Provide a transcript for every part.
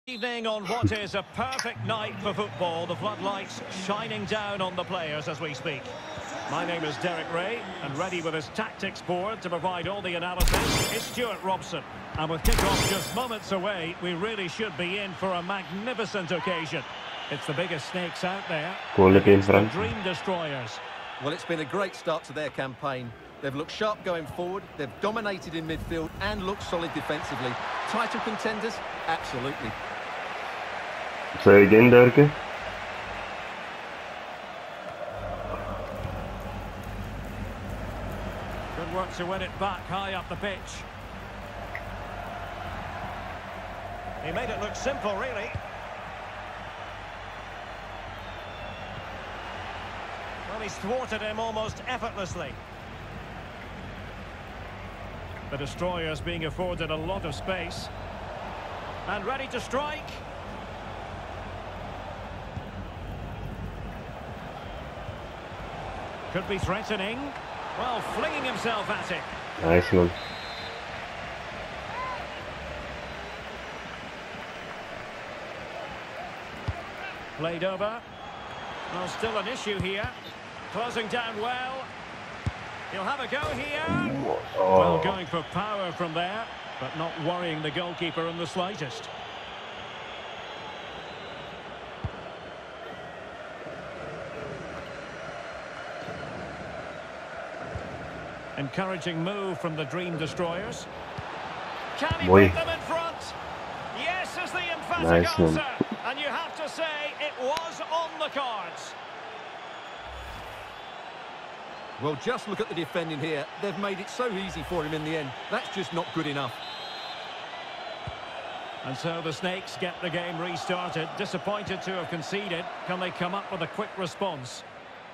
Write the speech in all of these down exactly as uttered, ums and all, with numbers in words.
Evening on what is a perfect night for football, the floodlights shining down on the players as we speak. My name is Derek Ray, and ready with his tactics board to provide all the analysis is Stuart Robson. And with kick-off just moments away, we really should be in for a magnificent occasion. It's the biggest snakes out there. Quality in It's the front. Dream Destroyers. Well, it's been a great start to their campaign. They've looked sharp going forward, they've dominated in midfield and looked solid defensively. Title contenders? Absolutely. Say again, Derek. Good work to win it back high up the pitch. He made it look simple, really. Well, he's thwarted him almost effortlessly. The Destroyers being afforded a lot of space. And ready to strike. Could be threatening. Well, flinging himself at it. Nice one. Played over. Well, still an issue here. Closing down well. He'll have a go here. Oh. Well, going for power from there, but not worrying the goalkeeper in the slightest. Encouraging move from the Dream Destroyers. Can he Boy. put them in front? Yes, is the emphatic Nice one. answer. And you have to say it was on the cards. Well, just look at the defending here. They've made it so easy for him in the end. That's just not good enough. And so the Snakes get the game restarted. Disappointed to have conceded. Can they come up with a quick response?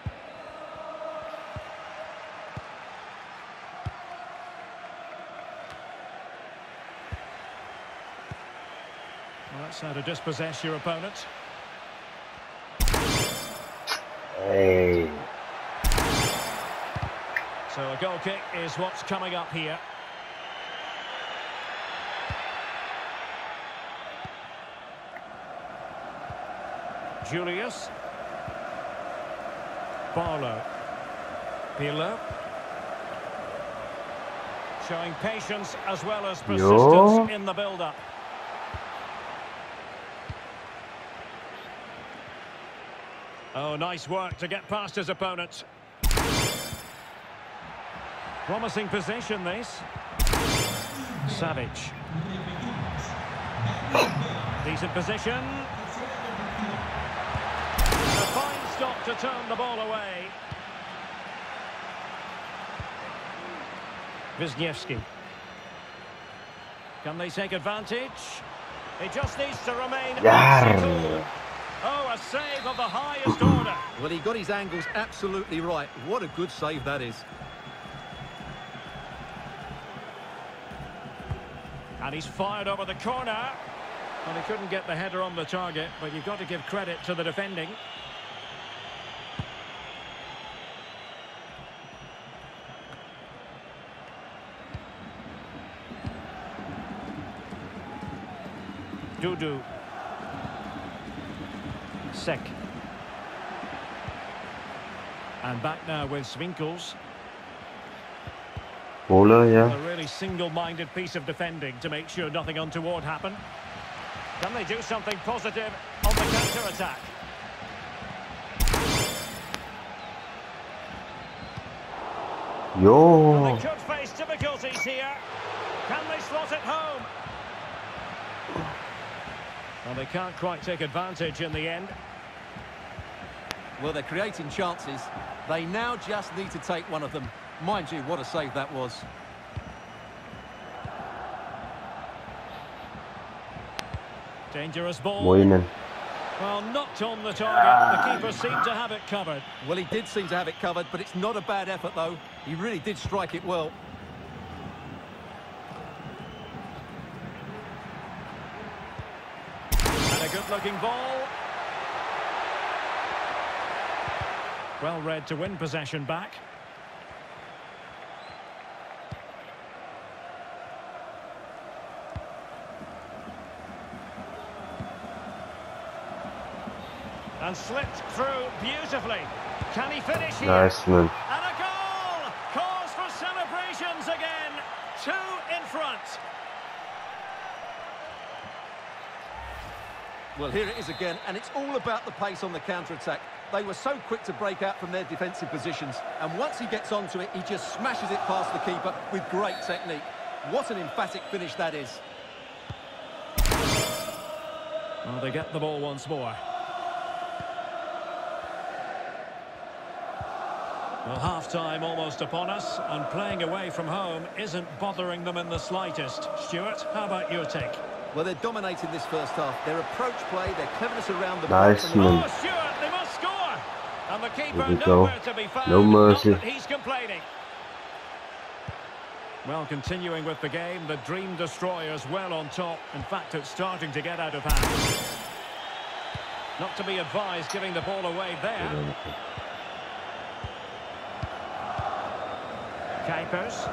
Well, that's how to dispossess your opponent. Hey. So a goal kick is what's coming up here. Julius. Barlow. Pirlo. Showing patience as well as persistence Yo. in the build-up. Oh, nice work to get past his opponent. Promising position, this. Savage. Decent position. And a fine stop to turn the ball away. Wisniewski. Can they take advantage? He just needs to remain Yarr. cool. Oh, a save of the highest order. Well, he got his angles absolutely right. What a good save that is. And he's fired over the corner. Well, he couldn't get the header on the target, but you've got to give credit to the defending. Dudu. Sek. And back now with Swinkels. Bowler, yeah. A really single-minded piece of defending to make sure nothing untoward happened. Can they do something positive on the counter-attack? Yo. Well, they could face difficulties here. Can they slot it home? Well, they can't quite take advantage in the end. Well, they're creating chances. They now just need to take one of them. Mind you, what a save that was. Dangerous ball. Moinen. Well, knocked on the target. The keeper seemed to have it covered. Well, he did seem to have it covered, but it's not a bad effort, though. He really did strike it well. And a good-looking ball. Well read to win possession back. And slipped through beautifully. Can he finish here? Nice, man. And a goal! Cause for celebrations again. Two in front. Well, here it is again, and it's all about the pace on the counter-attack. They were so quick to break out from their defensive positions, and once he gets onto it, he just smashes it past the keeper with great technique. What an emphatic finish that is. Well, they get the ball once more. Well, half-time almost upon us, and playing away from home isn't bothering them in the slightest. Stuart, how about your take? Well, they're dominating this first half. Their approach play, their cleverness around the Nice, ball. man. Oh, Stuart, they must score! And the keeper Here we go. nowhere to be found. No mercy. Not that he's complaining. Well, continuing with the game, the Dream Destroyers well on top. In fact, it's starting to get out of hand. Not to be advised giving the ball away there. Kuipers.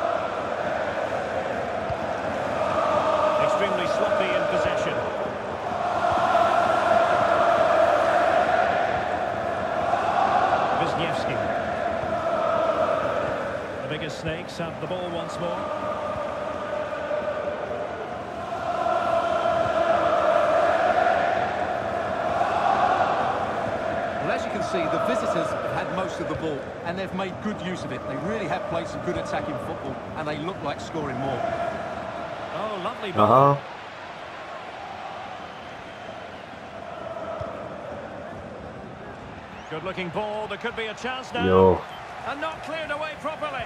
Extremely sloppy in possession. Wisniewski. The biggest snakes have the ball once more. Well, as you can see, the visitors have had most of the ball, and they've made good use of it. They really have played some good attacking football, and they look like scoring more. Oh, lovely ball. Uh-huh. Good looking ball. There could be a chance now. Yo. And not cleared away properly.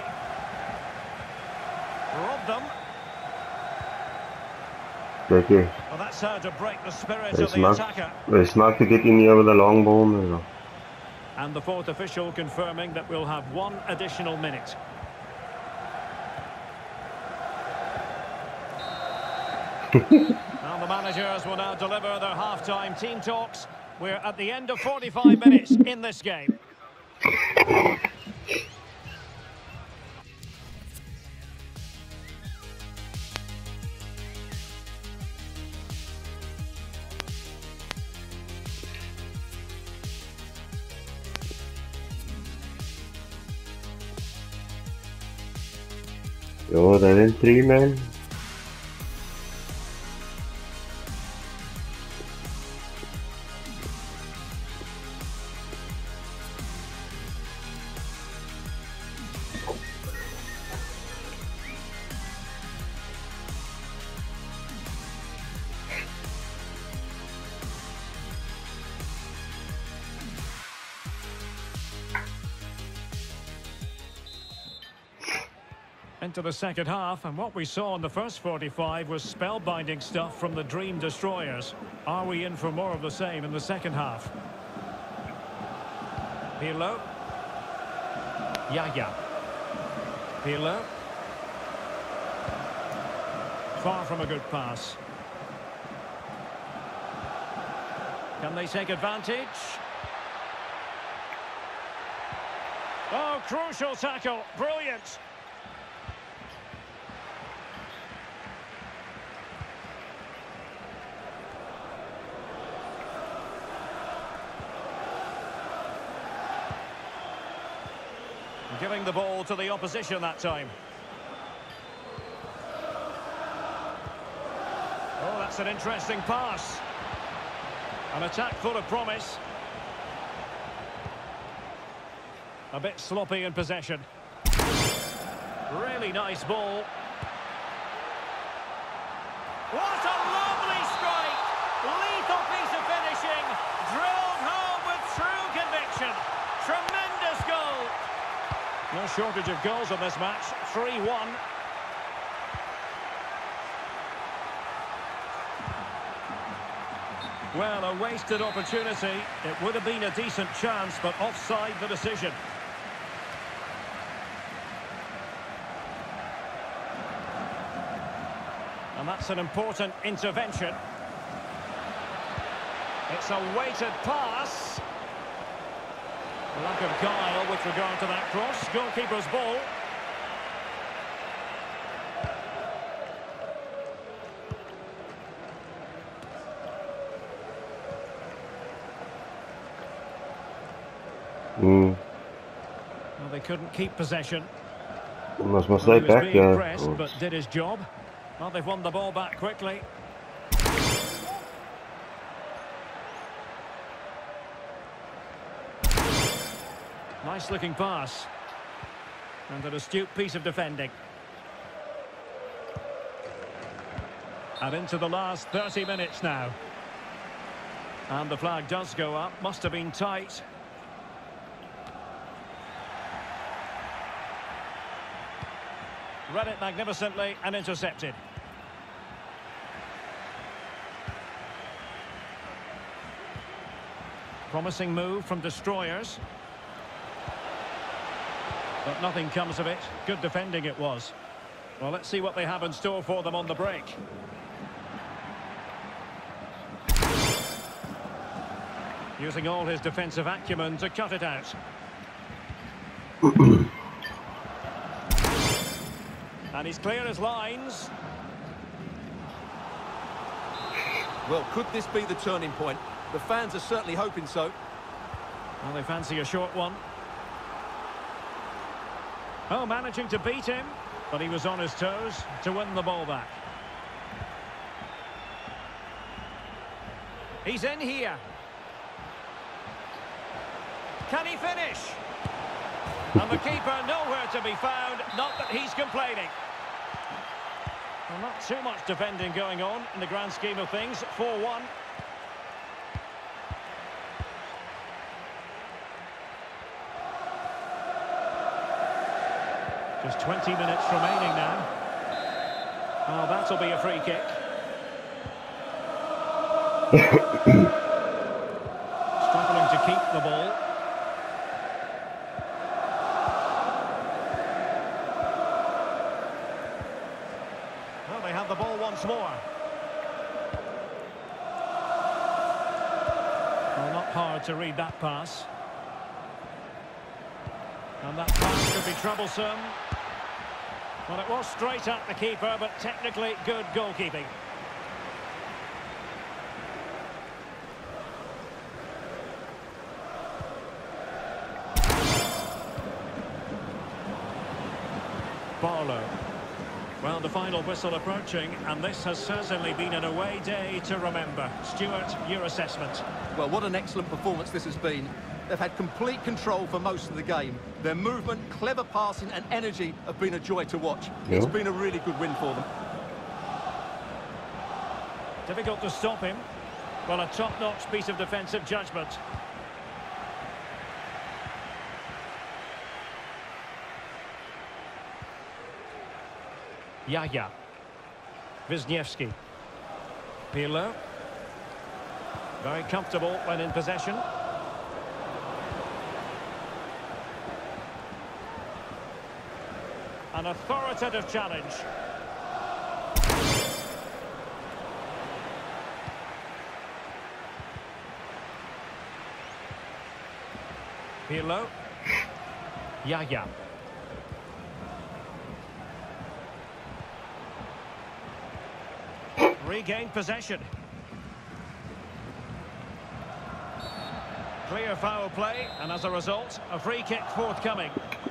Robbed them. Kijk, Well, that's how to break the spirit hij of the smaakt, attacker. hij smaakt de get niet over the long ball. No. And the fourth official confirming that we'll have one additional minute. Now the managers will now deliver their half-time team talks. We're at the end of forty-five minutes in this game. Yo, that in three, man. Into the second half, and what we saw in the first forty-five was spellbinding stuff from the Dream Destroyers. Are we in for more of the same in the second half? Pirlo. Yaya. Pirlo. Far from a good pass. Can they take advantage? Oh, crucial tackle. Brilliant. Giving the ball to the opposition that time. Oh, that's an interesting pass. An attack full of promise. A bit sloppy in possession. Really nice ball. What a lovely strike! Lethal piece of finishing. Drilled home with true conviction. Tremendous goal. No shortage of goals in this match. three one. Well, a wasted opportunity. It would have been a decent chance, but offside the decision. And that's an important intervention. It's a weighted pass. Lack of guile with regard to that cross. Goalkeeper's ball. Mm. Well, they couldn't keep possession. Mas mas Well, hij he was back, being yeah. pressed, Oh. but did his job. Well, they've won the ball back quickly. Nice looking pass. And an astute piece of defending. And into the last thirty minutes now. And the flag does go up. Must have been tight. Read it magnificently and intercepted. Promising move from destroyers. But nothing comes of it. Good defending it was. Well, let's see what they have in store for them on the break. Using all his defensive acumen to cut it out. And he's clear as lines. Well, could this be the turning point? The fans are certainly hoping so. Well, they fancy a short one. Oh, managing to beat him, but he was on his toes to win the ball back. He's in here. Can he finish? And the keeper nowhere to be found, not that he's complaining. Well, not too much defending going on in the grand scheme of things. four one. Just twenty minutes remaining now. Oh, that'll be a free kick. Struggling to keep the ball. Well, they have the ball once more. Well, not hard to read that pass. And that pass could be troublesome. Well, it was straight at the keeper, but technically good goalkeeping. Barlow. Well, the final whistle approaching, and this has certainly been an away day to remember. Stuart, your assessment? Well, what an excellent performance this has been. They've had complete control for most of the game. Their movement, clever passing and energy have been a joy to watch. Yeah. It's been a really good win for them. Difficult to stop him. Well, a top-notch piece of defensive judgment. Yaya. Wisniewski. Pirlo. Very comfortable when in possession. An authoritative challenge. Pirlo. Yaya. Regained possession. Clear foul play, and as a result, a free kick forthcoming.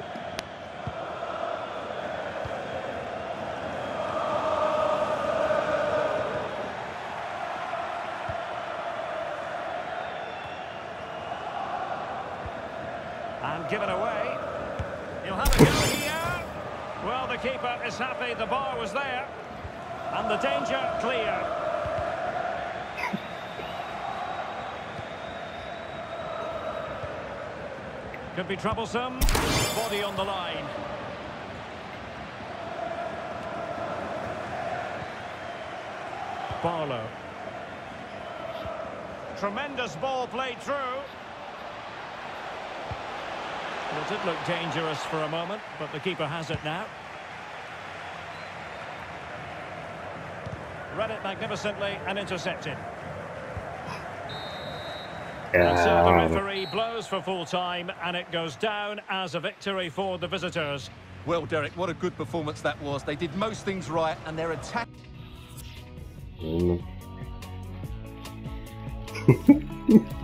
And given away. He'll have a go here. Well, the keeper is happy the bar was there. And the danger clear. Could be troublesome. Body on the line. Barlow. Tremendous ball played through. Well, it did look dangerous for a moment, but the keeper has it now. Read it magnificently and intercepted. And so the Yeah. referee blows for full time, and it goes down as a victory for the visitors. Well, Derek, what a good performance that was. They did most things right, and their attack... Mm.